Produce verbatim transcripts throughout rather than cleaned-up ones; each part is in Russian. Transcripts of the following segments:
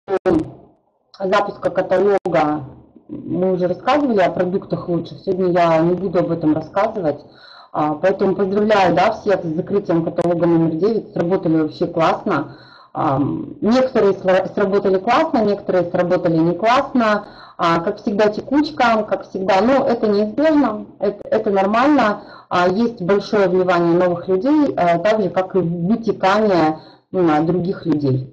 запуска каталога мы уже рассказывали о продуктах лучших. Сегодня я не буду об этом рассказывать. Поэтому поздравляю, да, всех с закрытием каталога номер девять. Сработали вообще классно. Некоторые сработали классно, некоторые сработали не классно. Как всегда текучка, как всегда, ну это неизбежно, это, это нормально. Есть большое вливание новых людей, так же как и вытекание других людей.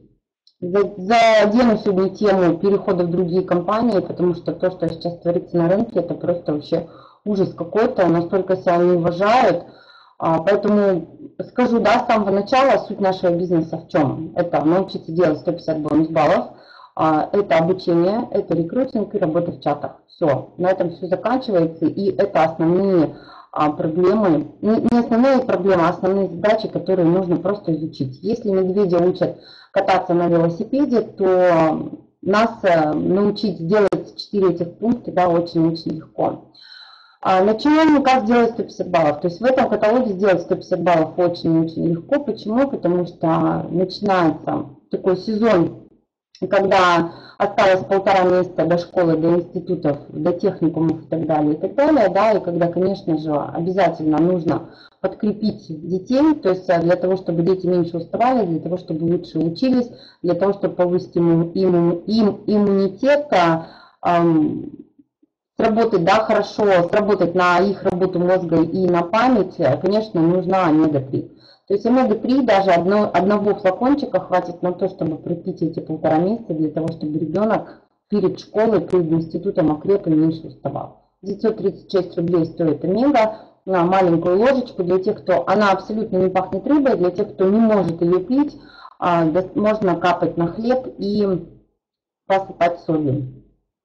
Задену сегодня тему перехода в другие компании, потому что то, что сейчас творится на рынке, это просто вообще ужас какой-то, настолько себя не уважают. Поэтому скажу, да, с самого начала суть нашего бизнеса в чем? Это научиться делать сто пятьдесят бонус баллов, это обучение, это рекрутинг и работа в чатах. Все, на этом все заканчивается, и это основные проблемы, не основные проблемы, а основные задачи, которые нужно просто изучить. Если медведя учат кататься на велосипеде, то нас научить сделать четыре этих пункта, да, очень-очень легко. Начнем, как сделать сто пятьдесят баллов. То есть в этом каталоге сделать сто пятьдесят баллов очень-очень легко. Почему? Потому что начинается такой сезон, когда осталось полтора месяца до школы, до институтов, до техникумов и так далее, и так далее, да, и когда, конечно же, обязательно нужно подкрепить детей, то есть для того, чтобы дети меньше уставали, для того, чтобы лучше учились, для того, чтобы повысить им, им, им иммунитет, эм, сработать, да, хорошо, сработать на их работу мозга и на память, конечно, нужна омега три. То есть омега три даже одно, одного флакончика хватит на то, чтобы пропить эти полтора месяца, для того, чтобы ребенок перед школой, перед институтом окреп и меньше уставал. девятьсот тридцать шесть рублей стоит омега на маленькую ложечку. Для тех, кто, она абсолютно не пахнет рыбой, для тех, кто не может ее пить, можно капать на хлеб и посыпать солью.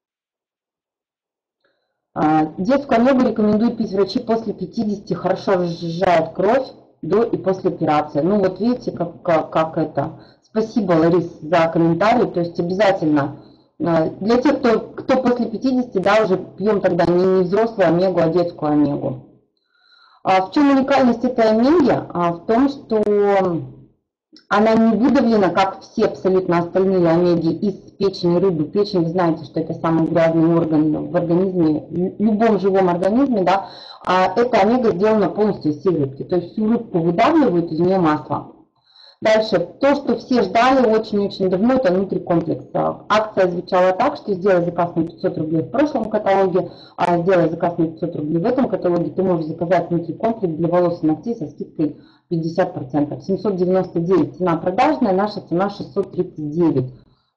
Детскую омегу рекомендуют пить врачи после пятидесяти, хорошо разжижает кровь до и после операции. Ну вот видите, как, как, как это. Спасибо, Ларис, за комментарий. То есть обязательно для тех, кто, кто после пятидесяти, да, уже пьем тогда не, не взрослую омегу, а детскую омегу. В чем уникальность этой омеги? В том, что она не выдавлена, как все абсолютно остальные омеги, из печени рыбы. Печень, вы знаете, что это самый грязный орган в организме, в любом живом организме, да. А эта омега сделана полностью из всей рыбки. То есть всю рыбку выдавливают, из нее масло. Дальше, то, что все ждали очень-очень давно, это нутрикомплекс. Акция звучала так, что сделай заказ на пятьсот рублей в прошлом каталоге, а сделай заказ на пятьсот рублей в этом каталоге, ты можешь заказать нутрикомплекс для волос и ногтей со скидкой пятьдесят процентов. семьсот девяносто девять цена продажная, наша цена шестьсот тридцать девять.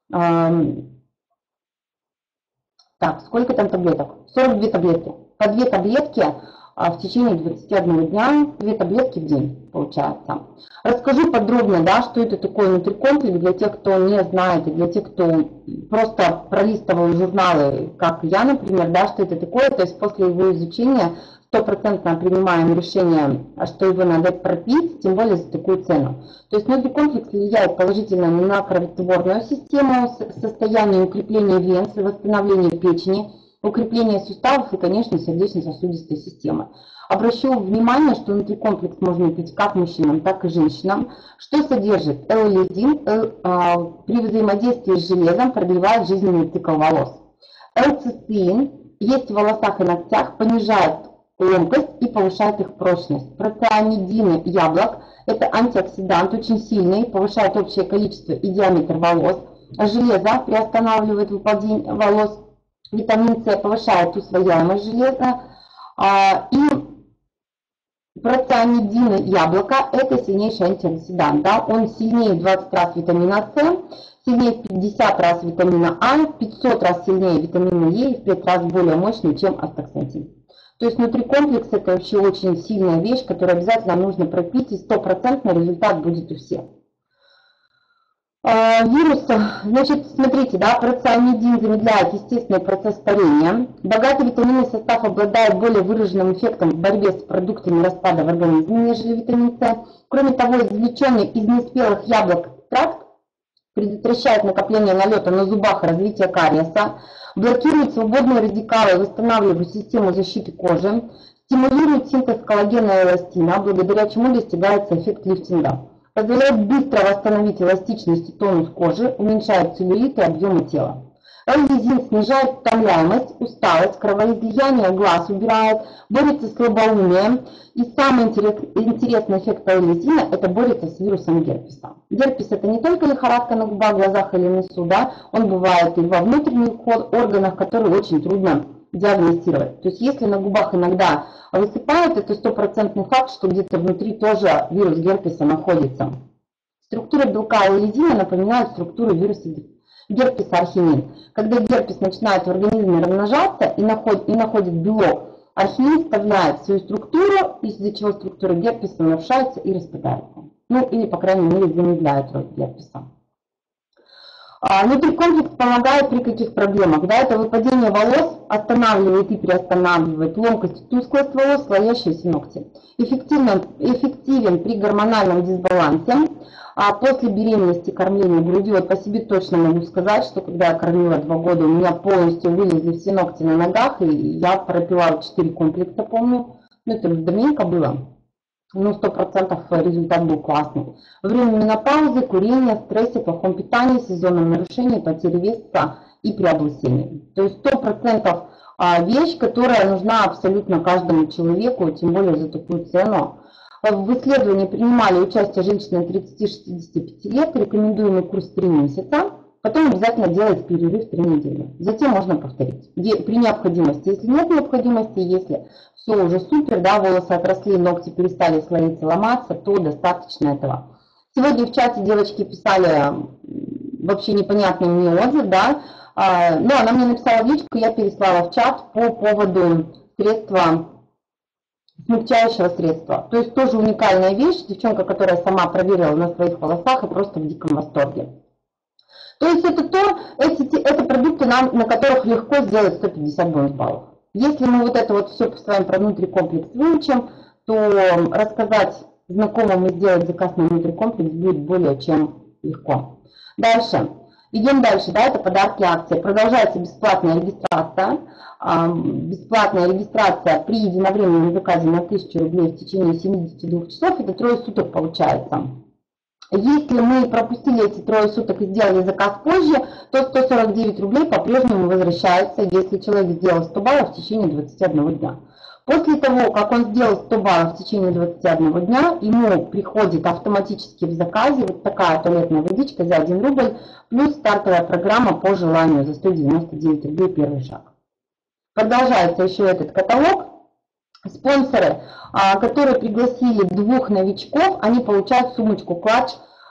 Так, сколько там таблеток? сорок две таблетки. По две таблетки в течение двадцати одного дня, две таблетки в день получается. Расскажу подробно, да, что это такое нутрикомплекс для тех, кто не знает, и для тех, кто просто пролистывал журналы, как я, например, да, что это такое. То есть после его изучения стопроцентно принимаем решение, что его надо пропить, тем более за такую цену. То есть нутрикомплекс влияет положительно на кроветворную систему, состояние укрепления вен, восстановление печени, укрепление суставов и, конечно, сердечно-сосудистой системы. Обращу внимание, что нутрикомплекс можно пить как мужчинам, так и женщинам. Что содержит? L-лизин при взаимодействии с железом продлевает жизненный цикл волос. L-цистеин есть в волосах и ногтях, понижает ломкость и повышает их прочность. Процианидины яблок – это антиоксидант, очень сильный, повышает общее количество и диаметр волос. Железо приостанавливает выпадение волос. Витамин С повышает усвояемость железа. И процианидины яблока – это сильнейший антиоксидант. Да? Он сильнее в двадцать раз витамина С, сильнее в пятьдесят раз витамина А, в пятьсот раз сильнее витамина Е и в пять раз более мощный, чем астаксантин. То есть нутрикомплекс – это вообще очень сильная вещь, которую обязательно нужно пропить, и стопроцентный результат будет у всех. Вирус, значит, смотрите, да, процианидин замедляет естественный процесс старения. Богатый витаминный состав обладает более выраженным эффектом в борьбе с продуктами распада в организме, нежели витамин С. Кроме того, извлеченный из неспелых яблок экстракт предотвращает накопление налета на зубах и развитие кариеса, блокирует свободные радикалы, восстанавливает систему защиты кожи, стимулирует синтез коллагена и эластина, благодаря чему достигается эффект лифтинга. Позволяет быстро восстановить эластичность и тонус кожи, уменьшает целлюлит и объемы тела. L-лизин снижает утомляемость, усталость, кровоизлияние глаз убирает, борется с слабоумием. И самый интересный эффект L-лизина – это борется с вирусом герпеса. Герпес – это не только лихорадка на губах, глазах или носу, да? Он бывает и во внутренних органах, которые очень трудно диагностировать. То есть если на губах иногда высыпают, это стопроцентный факт, что где-то внутри тоже вирус герпеса находится. Структура белка L-лизина напоминает структуру вируса герпеса архинин. Когда герпес начинает в организме размножаться и находит, и находит белок, архинин вставляет свою структуру, из-за чего структура герпеса нарушается и распадается. Ну или, по крайней мере, замедляет рост герпеса. А, нутрикомплекс помогает при каких проблемах? Да, это выпадение волос, останавливает и приостанавливает ломкость и тусклость волос, слоящиеся ногти. Эффективен, эффективен при гормональном дисбалансе. А после беременности кормления грудью, вот по себе точно могу сказать, что когда я кормила два года, у меня полностью вылезли все ногти на ногах, и я пропила четыре комплекса, помню. Ну, это давненько было. Ну, сто процентов результат был классный. Время менопаузы, курения, стрессе, плохом питании, сезонном нарушении, потере веса и при облысении. То есть сто процентов вещь, которая нужна абсолютно каждому человеку, тем более за такую цену. В исследовании принимали участие женщины тридцати-шестидесяти пяти лет, рекомендуемый курс три месяца, потом обязательно делать перерыв три недели. Затем можно повторить при необходимости. Если нет необходимости, если все уже супер, да, волосы отросли, ногти перестали слоиться, ломаться, то достаточно этого. Сегодня в чате девочки писали вообще непонятный мне отзыв, да, но она мне написала в личку, я переслала в чат по поводу средства, смягчающего средства. То есть тоже уникальная вещь, девчонка, которая сама проверила на своих волосах и просто в диком восторге. То есть это то, эти, это продукты, на, на которых легко сделать сто пятьдесят бонус баллов. Если мы вот это вот все с вами про нутрикомплекс выучим, то рассказать знакомым и сделать заказ на нутрикомплекс будет более чем легко. Дальше. Идем дальше, да, это подарки акции. Продолжается бесплатная регистрация. Бесплатная регистрация при единовременном заказе на тысячу рублей в течение семидесяти двух часов, это трое суток получается. Если мы пропустили эти трое суток и сделали заказ позже, то сто сорок девять рублей по-прежнему возвращается, если человек сделал сто баллов в течение двадцати одного дня. После того, как он сделал сто баллов в течение двадцати одного дня, ему приходит автоматически в заказе вот такая туалетная водичка за один рубль, плюс стартовая программа по желанию за сто девяносто девять рублей первый шаг. Продолжается еще этот каталог. Спонсоры, которые пригласили двух новичков, они получают сумочку клатч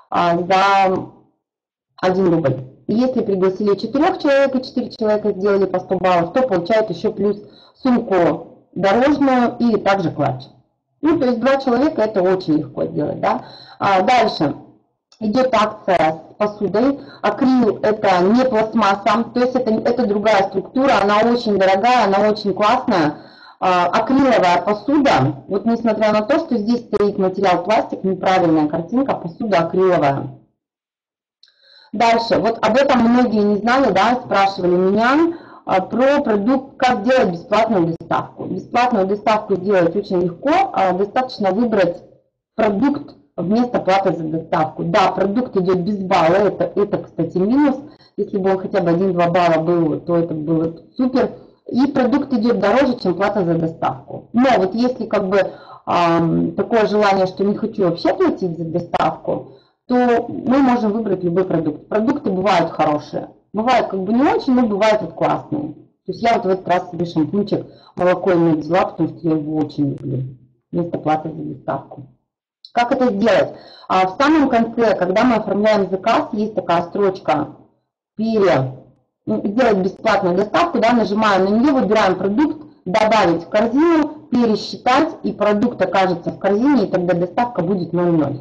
за один рубль. Если пригласили четырех человек и четыре человека сделали по сто баллов, то получают еще плюс сумку дорожную или также клатч. Ну, то есть два человека это очень легко сделать. Да? Дальше идет акция с посудой. Акрил это не пластмасса, то есть это, это другая структура, она очень дорогая, она очень классная. Акриловая посуда, вот несмотря на то, что здесь стоит материал пластик, неправильная картинка, посуда акриловая. Дальше, вот об этом многие не знали, да, спрашивали меня про продукт, как сделать бесплатную доставку. Бесплатную доставку сделать очень легко, достаточно выбрать продукт вместо платы за доставку. Да, продукт идет без балла, это, это кстати, минус. Если бы он хотя бы один-два балла был, то это было супер. И продукт идет дороже, чем плата за доставку. Но вот если как бы э, такое желание, что не хочу вообще платить за доставку, то мы можем выбрать любой продукт. Продукты бывают хорошие. Бывают как бы не очень, но бывают вот классные. То есть я вот в этот раз себе шампунчик молоко и мед взяла, потому что я его очень люблю. Вместо платы за доставку. Как это сделать? А в самом конце, когда мы оформляем заказ, есть такая строчка «Пере». Сделать бесплатную доставку, да, нажимаем на нее, выбираем продукт, добавить в корзину, пересчитать, и продукт окажется в корзине, и тогда доставка будет ноль ноль.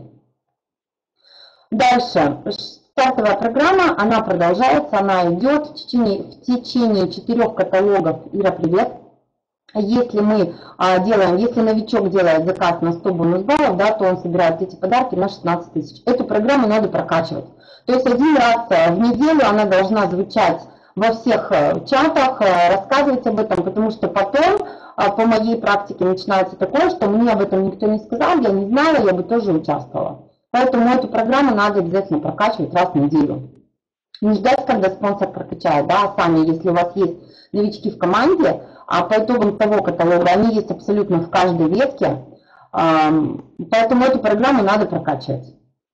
Дальше, стартовая программа, она продолжается, она идет в течение, в течение четырех каталогов. Ира, привет. Если мы а, делаем, если новичок делает заказ на сто бонус баллов, да, то он собирает эти подарки на шестнадцать тысяч. Эту программу надо прокачивать. То есть один раз в неделю она должна звучать во всех чатах, рассказывать об этом, потому что потом по моей практике начинается такое, что мне об этом никто не сказал, я не знала, я бы тоже участвовала. Поэтому эту программу надо обязательно прокачивать раз в неделю. Не ждать, когда спонсор прокачает, да, а сами, если у вас есть новички в команде, а по итогам того каталога, они есть абсолютно в каждой ветке, поэтому эту программу надо прокачивать.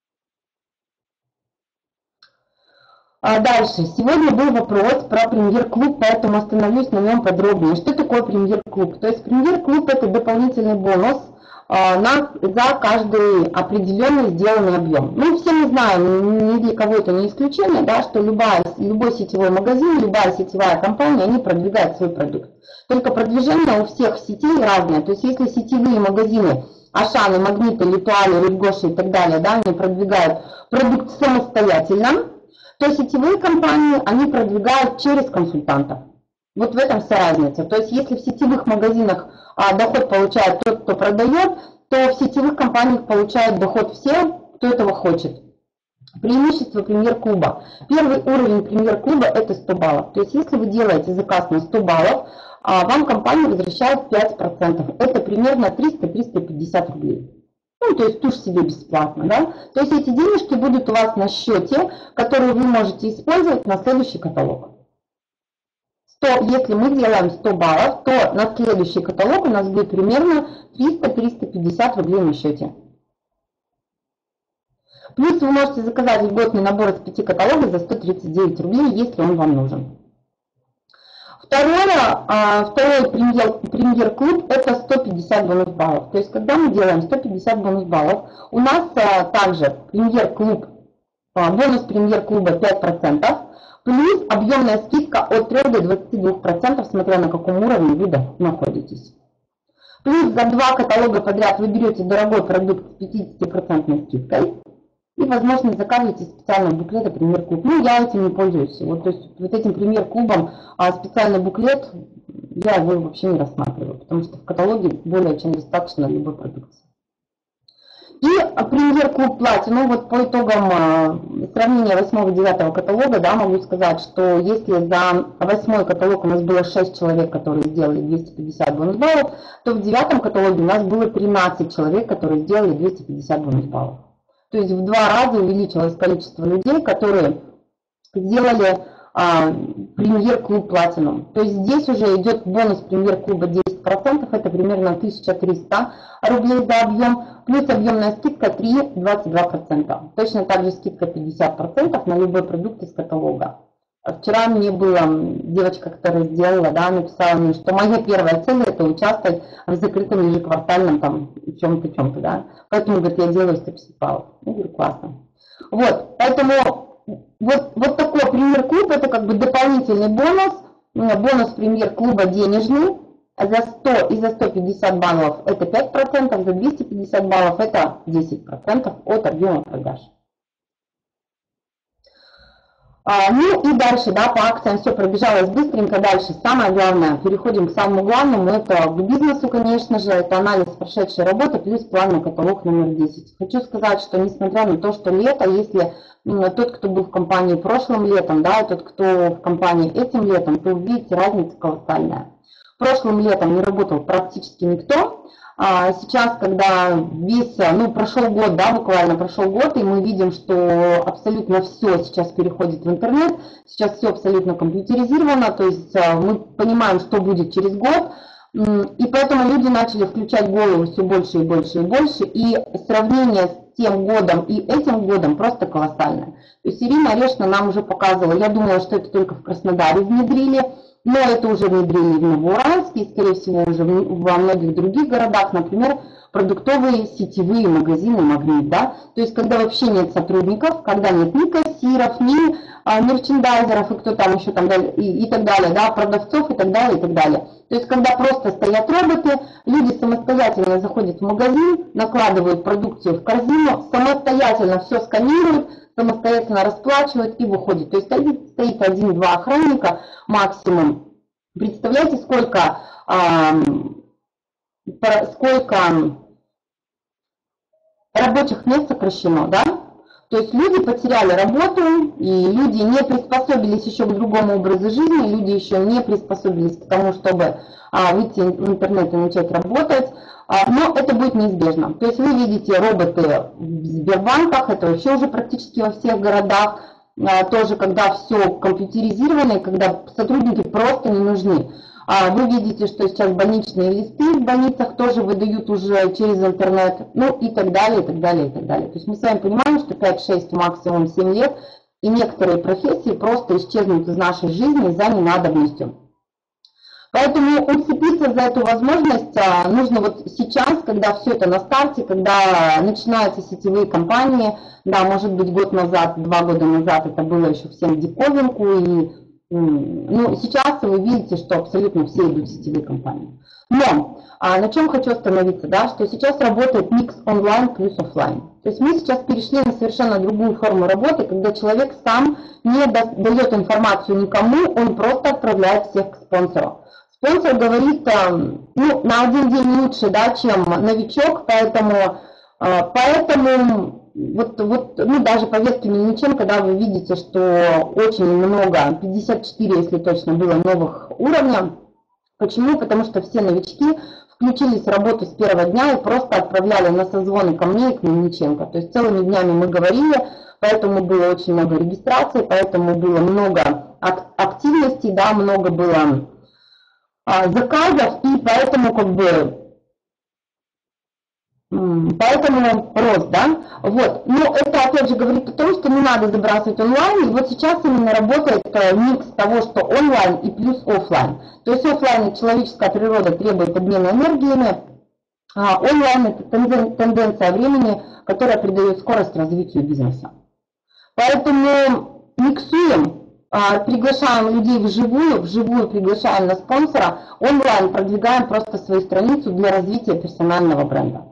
Дальше. Сегодня был вопрос про премьер-клуб, поэтому остановлюсь на нем подробнее. Что такое премьер-клуб? То есть премьер-клуб – это дополнительный бонус на, за каждый определенный сделанный объем. Ну, все мы знаем, ни для кого это не исключение, да, что любая, любой сетевой магазин, любая сетевая компания, они продвигают свой продукт. Только продвижение у всех сетей разное. То есть если сетевые магазины, Ашаны, Магниты, Литуали, Рыбгоши и так далее, да, они продвигают продукт самостоятельно, то сетевые компании, они продвигают через консультантов. Вот в этом вся разница. То есть если в сетевых магазинах а, доход получает тот, кто продает, то в сетевых компаниях получают доход все, кто этого хочет. Преимущество премьер-клуба. Первый уровень премьер-клуба – это сто баллов. То есть если вы делаете заказ на сто баллов, а, вам компания возвращает пять процентов. Это примерно триста — триста пятьдесят рублей. Ну, то есть тушь себе бесплатно, да? То есть эти денежки будут у вас на счете, которые вы можете использовать на следующий каталог. сто, если мы делаем сто баллов, то на следующий каталог у нас будет примерно триста — триста пятьдесят рублей на счете. Плюс вы можете заказать льготный набор из пяти каталогов за сто тридцать девять рублей, если он вам нужен. Второе, второй премьер-клуб – это сто пятьдесят бонус баллов. То есть, когда мы делаем сто пятьдесят бонус баллов, у нас также премьер-клуб, бонус премьер-клуба пять процентов, плюс объемная скидка от трёх до двадцати двух процентов, смотря на каком уровне вы находитесь. Плюс за два каталога подряд вы берете дорогой продукт с пятидесятипроцентной скидкой. И возможность заказывать из специального буклета премьер-клуб. Ну, я этим не пользуюсь. Вот, то есть вот этим премьер-клубом а специальный буклет, я его вообще не рассматриваю, потому что в каталоге более чем достаточно любой продукции. И премьер-клуб Platinum, вот по итогам а, сравнения восьмого-девятого каталога, да, могу сказать, что если за восьмой каталог у нас было шесть человек, которые сделали двести пятьдесят бонус баллов, то в девятом каталоге у нас было тринадцать человек, которые сделали двести пятьдесят бонус баллов. То есть в два раза увеличилось количество людей, которые сделали а, премьер-клуб Platinum. То есть здесь уже идет бонус премьер-клуба десять процентов, это примерно тысяча триста рублей за объем, плюс объемная скидка три — двадцать два процента. Точно так же скидка пятьдесят процентов на любой продукт из каталога. Вчера мне была девочка, которая сделала, да, написала мне, что моя первая цель – это участвовать в закрытом ежеквартальном там чем-то, чем-то, да. Поэтому, говорит, я делаю сто пятьдесят баллов. Я говорю, классно. Вот, поэтому вот, вот такой премьер-клуб – это как бы дополнительный бонус, бонус премьер-клуба денежный. За сто и за сто пятьдесят баллов это пять процентов, за двести пятьдесят баллов это десять процентов от объема продаж. А, ну и дальше, да, по акциям все пробежалось быстренько. Дальше самое главное, переходим к самому главному, это к бизнесу, конечно же, это анализ прошедшей работы плюс плановый каталог номер десять. Хочу сказать, что несмотря на то, что лето, если ну, тот, кто был в компании прошлым летом, да, и тот, кто в компании этим летом, то видите, разница колоссальная. Прошлым летом не работал практически никто. Сейчас, когда весь, ну, прошел год, да, буквально прошел год, и мы видим, что абсолютно все сейчас переходит в интернет, сейчас все абсолютно компьютеризировано, то есть мы понимаем, что будет через год, и поэтому люди начали включать голову все больше и больше и больше, и сравнение с тем годом и этим годом просто колоссальное. То есть Ирина Орешна нам уже показывала, я думала, что это только в Краснодаре внедрили, но это уже внедрили в Новоуральске и, скорее всего, уже во многих других городах, например, продуктовые сетевые магазины «Магнит». Да? То есть, когда вообще нет сотрудников, когда нет ни кассиров, ни а, мерчендайзеров, и кто там еще там далее, и, и так далее, да, продавцов и так далее, и так далее. То есть, когда просто стоят роботы, люди самостоятельно заходят в магазин, накладывают продукцию в корзину, самостоятельно все сканируют, самостоятельно расплачивают и выходят. То есть стоит один-два охранника максимум. Представляете, сколько, э, сколько рабочих мест сокращено, да? То есть люди потеряли работу, и люди не приспособились еще к другому образу жизни, люди еще не приспособились к тому, чтобы а, выйти в интернет и начать работать, а, но это будет неизбежно. То есть вы видите роботы в Сбербанках, это вообще уже практически во всех городах, а, тоже когда все компьютеризировано, и когда сотрудники просто не нужны. Вы видите, что сейчас больничные листы в больницах тоже выдают уже через интернет, ну и так далее, и так далее, и так далее. То есть мы с вами понимаем, что пять-шесть, максимум семь лет, и некоторые профессии просто исчезнут из нашей жизни за ненадобностью. Поэтому уцепиться за эту возможность нужно вот сейчас, когда все это на старте, когда начинаются сетевые компании, да, может быть год назад, два года назад это было еще всем в диковинку, и ну, сейчас вы видите, что абсолютно все идут в сетевые компании. Но а, на чем хочу остановиться, да, что сейчас работает микс онлайн плюс офлайн. То есть мы сейчас перешли на совершенно другую форму работы, когда человек сам не дает информацию никому, он просто отправляет всех к спонсору. Спонсор говорит, ну, на один день лучше, да, чем новичок, поэтому, поэтому Вот, вот, ну, даже повестками ничем, когда вы видите, что очень много, пятьдесят четыре, если точно, было новых уровня. Почему? Потому что все новички включились в работу с первого дня и просто отправляли на созвоны ко мне и к Мельниченко. То есть целыми днями мы говорили, поэтому было очень много регистраций, поэтому было много активностей, да, много было а, заказов, и поэтому как бы... Поэтому рост, да, вот, но это опять же говорит о том, что не надо забрасывать онлайн, и вот сейчас именно работает микс того, что онлайн и плюс офлайн. То есть офлайн человеческая природа требует обмена энергиями, а онлайн это тенденция времени, которая придает скорость развитию бизнеса. Поэтому миксуем, приглашаем людей вживую, вживую приглашаем на спонсора, онлайн продвигаем просто свою страницу для развития персонального бренда.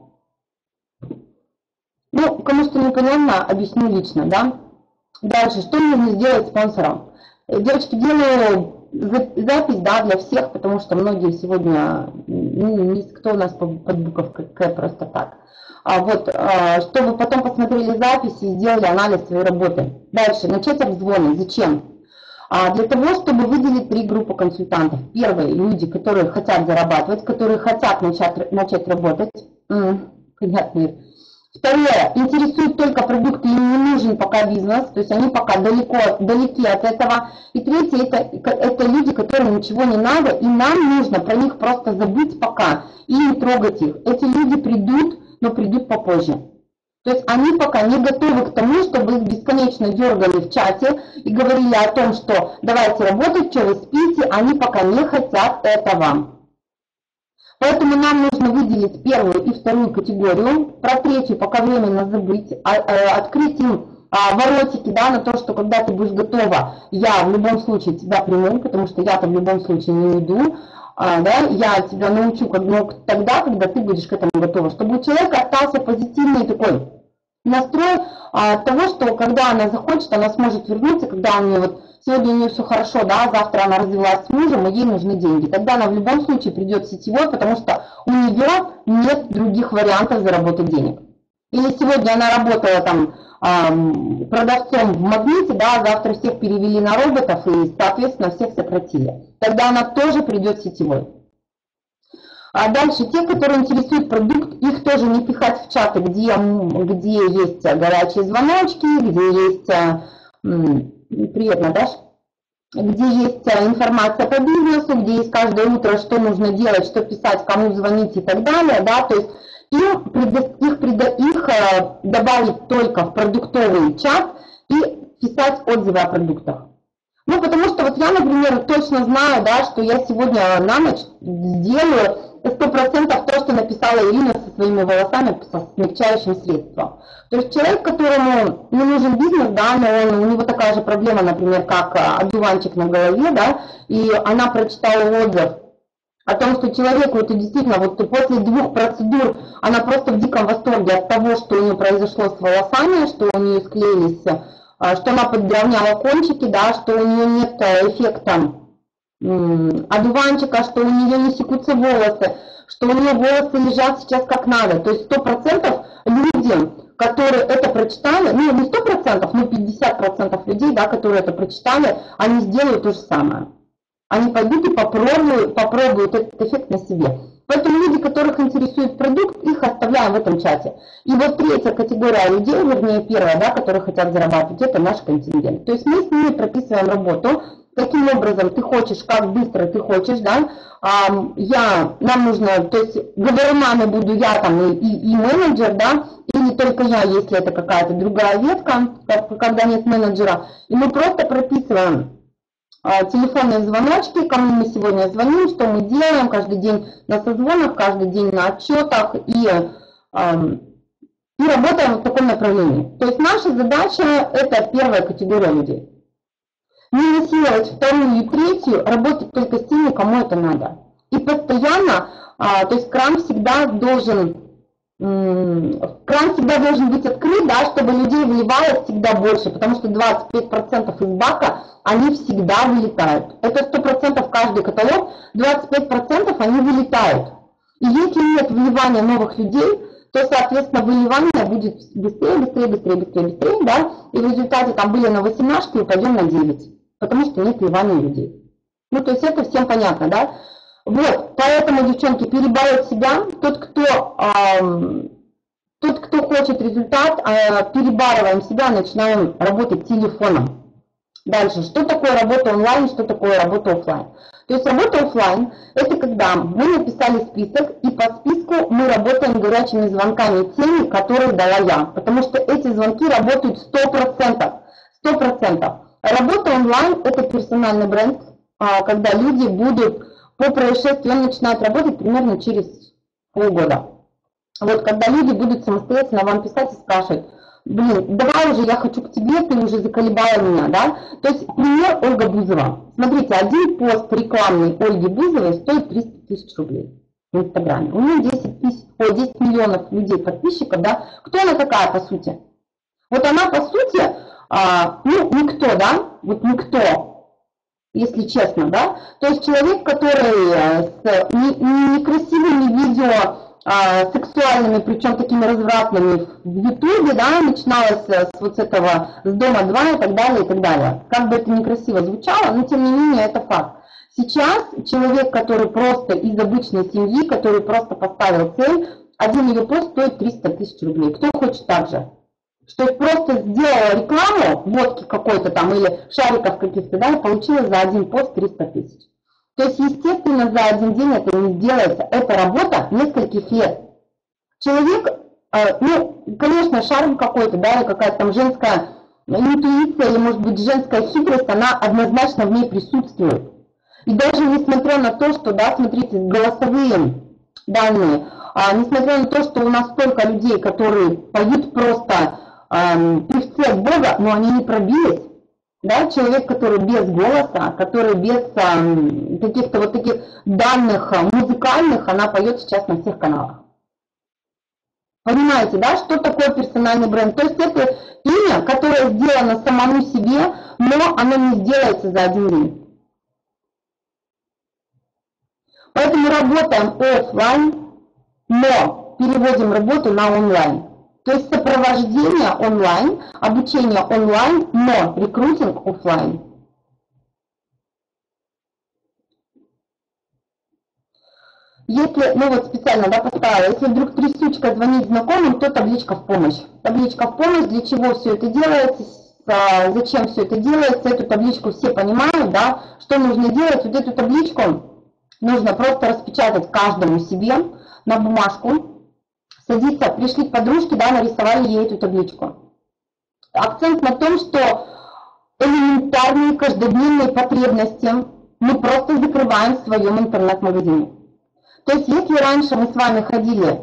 Ну, кому что непонятно, объясню лично, да. Дальше, что нужно сделать спонсором? Девочки, делаю запись, да, для всех, потому что многие сегодня, ну, никто у нас под буковкой К просто так. А вот, чтобы потом посмотрели записи и сделали анализ своей работы. Дальше, начать обзвоны. Зачем? Для того, чтобы выделить три группы консультантов. Первые, люди, которые хотят зарабатывать, которые хотят начать, начать работать. Понятно. Второе, интересует только продукты, им не нужен пока бизнес, то есть они пока далеко, далеки от этого. И третье, это, это люди, которым ничего не надо, и нам нужно про них просто забыть пока и не трогать их. Эти люди придут, но придут попозже. То есть они пока не готовы к тому, чтобы их бесконечно дергали в чате и говорили о том, что давайте работать, что вы спите, они пока не хотят этого. Поэтому нам нужно выделить первую и вторую категорию, про третью пока временно забыть, открыть им воротики, да, на то, что когда ты будешь готова, я в любом случае тебя приму, потому что я-то в любом случае не уйду, да, я тебя научу как, ну, тогда, когда ты будешь к этому готова, чтобы у человека остался позитивный такой настрой того, что когда она захочет, она сможет вернуться, когда у нее вот сегодня у нее все хорошо, да, завтра она развелась с мужем, и ей нужны деньги. Тогда она в любом случае придет в сетевой, потому что у нее нет других вариантов заработать денег. Или сегодня она работала там продавцом в Магните, да, завтра всех перевели на роботов и, соответственно, всех сократили. Тогда она тоже придет в сетевой. А дальше те, которые интересуют продукт, их тоже не пихать в чаты, где, где есть горячие звоночки, где есть... Привет, Наташ. Где есть информация по бизнесу, где есть каждое утро, что нужно делать, что писать, кому звонить и так далее, да, то есть им, их, их добавить только в продуктовый чат и писать отзывы о продуктах. Ну, потому что вот я, например, точно знаю, да, что я сегодня на ночь сделаю сто процентов то, что написала Ирина со своими волосами, со смягчающим средством. То есть человек, которому не нужен бизнес, да, но он, у него такая же проблема, например, как одуванчик на голове, да, и она прочитала отзыв о том, что человеку это действительно, вот после двух процедур она просто в диком восторге от того, что у нее произошло с волосами, что у нее склеились, что она подровняла кончики, да, что у нее нет эффекта одуванчика, что у нее не секутся волосы, что у нее волосы лежат сейчас как надо. То есть сто процентов люди, которые это прочитали, ну не сто процентов, но пятьдесят процентов людей, да, которые это прочитали, они сделают то же самое. Они пойдут и попробуют, попробуют этот эффект на себе. Поэтому люди, которых интересует продукт, их оставляем в этом чате. И вот третья категория людей, вернее первая, да, которые хотят зарабатывать, это наш контингент. То есть мы с ними прописываем работу, каким образом ты хочешь, как быстро ты хочешь, да. Я, нам нужно, то есть говорунами буду я там и, и, и менеджер, да, или только я, если это какая-то другая ветка, когда нет менеджера. И мы просто прописываем телефонные звоночки, кому мы сегодня звоним, что мы делаем, каждый день на созвонах, каждый день на отчетах и, э, и работаем в таком направлении. То есть наша задача – это первая категория людей. Не насиловать вторую и третью, работать только с теми, кому это надо. И постоянно, э, то есть кран всегда должен, э, кран всегда должен быть открыт, да, чтобы людей выливалось всегда больше, потому что двадцать пять процентов из бака они всегда вылетают. Это сто процентов каждый каталог, двадцать пять процентов они вылетают. И если нет выливания новых людей, то, соответственно, выливание будет быстрее, быстрее, быстрее, быстрее, быстрее, да, и в результате там были на восемнашке и пойдем на девять, потому что нет выливания людей. Ну, то есть это всем понятно, да. Вот, поэтому, девчонки, перебороть себя, тот, кто, э, тот, кто хочет результат, э, перебарываем себя, начинаем работать телефоном. Дальше, что такое работа онлайн, что такое работа офлайн? То есть работа офлайн – это когда мы написали список, и по списку мы работаем горячими звонками теми, которые дала я. Потому что эти звонки работают сто процентов. сто процентов. Работа онлайн – это персональный бренд, когда люди будут по происшествию, он начинает работать примерно через полгода. Вот когда люди будут самостоятельно вам писать и спрашивать: блин, давай уже, я хочу к тебе, ты уже заколебала меня, да? То есть пример Ольга Бузова. Смотрите, один пост рекламный Ольги Бузовой стоит триста тысяч рублей в Инстаграме. У нее десять, тысяч, о, десять миллионов людей подписчиков, да? Кто она такая по сути? Вот она по сути, а, ну, никто, да? Вот никто, если честно, да? То есть человек, который с некрасивыми видео, сексуальными, причем такими развратными в Ютубе, да, начиналось с вот этого, с Дома два и так далее, и так далее. Как бы это некрасиво звучало, но тем не менее это факт. Сейчас человек, который просто из обычной семьи, который просто поставил цель, один ее пост стоит триста тысяч рублей. Кто хочет так же? Что просто сделала рекламу, водки какой-то там или шариков каких-то, да, и получила за один пост триста тысяч. То есть, естественно, за один день это не сделается. Это работа нескольких лет. Человек, ну, конечно, шарм какой-то, да, или какая-то там женская интуиция, или, может быть, женская хитрость, она однозначно в ней присутствует. И даже несмотря на то, что, да, смотрите, голосовые данные, несмотря на то, что у нас столько людей, которые поют просто э, певцы от Бога, но они не пробились. Да, человек, который без голоса, который без э, каких-то вот таких данных музыкальных, она поет сейчас на всех каналах. Понимаете, да, что такое персональный бренд? То есть это имя, которое сделано самому себе, но оно не сделается за один день. Поэтому работаем офлайн, но переводим работу на онлайн. То есть сопровождение онлайн, обучение онлайн, но рекрутинг офлайн. Если, ну вот специально, да, поставила, если вдруг трясучка звонит знакомым, то табличка в помощь. Табличка в помощь, для чего все это делается, зачем все это делается, эту табличку все понимают, да, что нужно делать. Вот эту табличку нужно просто распечатать каждому себе на бумажку. Садиться, пришли к подружке, да, нарисовали ей эту табличку. Акцент на том, что элементарные каждодневные потребности мы просто закрываем в своем интернет-магазине. То есть, если раньше мы с вами ходили,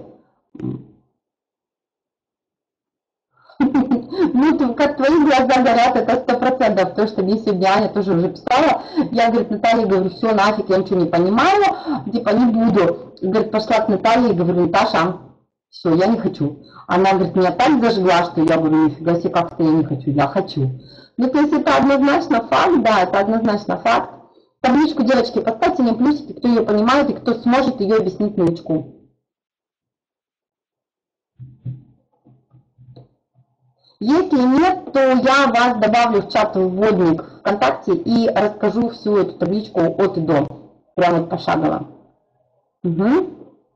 ну, как твои глаза горят, это сто процентов, то, что мне сегодня Аня тоже уже писала, я, говорит, Наталья, говорю, все, нафиг, я ничего не понимаю, типа, не буду. Говорит, пошла к Наталье и говорю: Наташа, все, я не хочу. Она, говорит, меня так зажгла, что я говорю: нифига себе, как-то я не хочу, я хочу. Ну, то есть это однозначно факт, да, это однозначно факт. Табличку, девочки, поставьте мне плюсики, кто ее понимает и кто сможет ее объяснить новичку. Если нет, то я вас добавлю в чат вводник ВКонтакте и расскажу всю эту табличку от и до, прямо вот пошагово. Угу.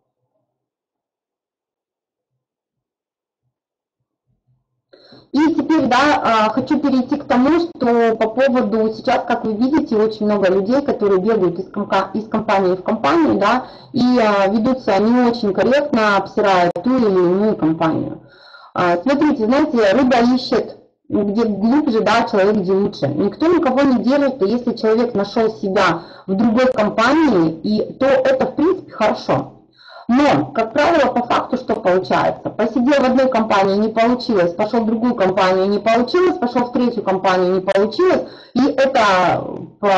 И теперь, да, хочу перейти к тому, что по поводу, сейчас, как вы видите, очень много людей, которые бегают из, из компании в компанию, да, и ведутся не очень корректно, обсирая ту или иную компанию. Смотрите, знаете, рыба ищет, где глубже, да, человек где лучше. Никто никого не держит, и если человек нашел себя в другой компании, и, то это, в принципе, хорошо. Но, как правило, по факту что получается? Посидел в одной компании, не получилось, пошел в другую компанию, не получилось, пошел в третью компанию, не получилось. И это по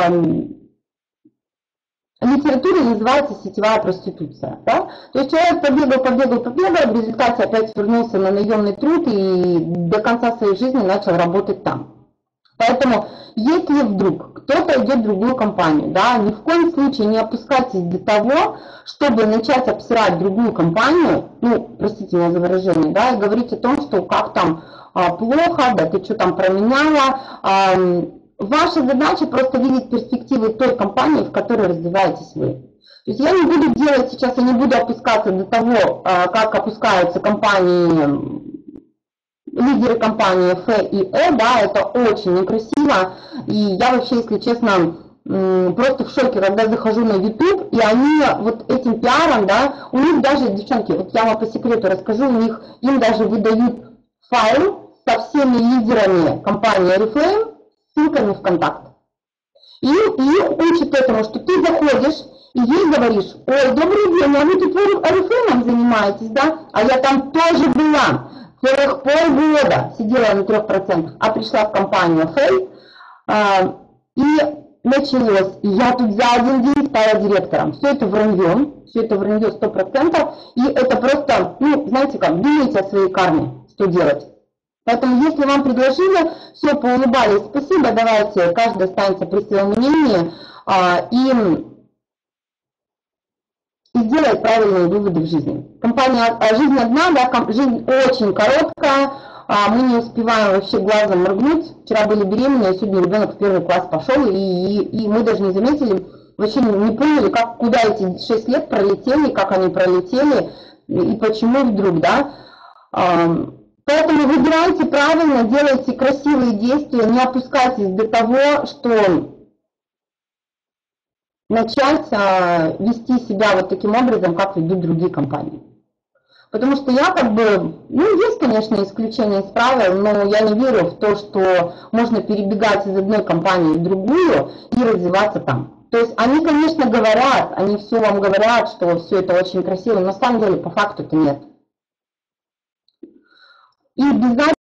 литературе называется сетевая проституция. Да? То есть человек побегал, побегал, побегал, в результате опять вернулся на наемный труд и до конца своей жизни начал работать там. Поэтому, если вдруг кто-то идет в другую компанию, да, ни в коем случае не опускайтесь до того, чтобы начать обсирать другую компанию, ну, простите меня за выражение, да, и говорить о том, что как там а, плохо, да ты что там променяла. А, ваша задача просто видеть перспективы той компании, в которой развиваетесь вы. То есть я не буду делать сейчас, я не буду опускаться до того, а, как опускаются компании, лидеры компании Ф и Э, да, это очень некрасиво, и я вообще, если честно, просто в шоке, когда захожу на YouTube, и они вот этим пиаром, да, у них даже, девчонки, вот я вам по секрету расскажу, у них, им даже выдают файл со всеми лидерами компании Oriflame, ссылками в контакт. И, и их учат этому, что ты заходишь, и ей говоришь: ой, добрый день, а вы тут Oriflame занимаетесь, да, а я там тоже была. Целых полгода сидела на трех процентах, а пришла в компанию Фэй, а, и началось. И я тут за один день стала директором. Все это вранье, все это вранье сто процентов, и это просто, ну, знаете как, думайте о своей карме, что делать. Поэтому, если вам предложили, все, поулыбались, спасибо, давайте, каждый останется при своем мнении, а, и и сделает правильные выводы в жизни. Компания «Жизнь одна», да, жизнь очень короткая, мы не успеваем вообще глазом моргнуть. Вчера были беременны, сегодня ребенок в первый класс пошел, и, и, и мы даже не заметили, вообще не поняли, как, куда эти шесть лет пролетели, как они пролетели, и почему вдруг, да. Поэтому выбирайте правильно, делайте красивые действия, не опускайтесь до того, что начать а, вести себя вот таким образом, как ведут другие компании. Потому что я как бы, ну, есть, конечно, исключения из правил, но я не верю в то, что можно перебегать из одной компании в другую и развиваться там. То есть они, конечно, говорят, они все вам говорят, что все это очень красиво, но на самом деле по факту это нет. И без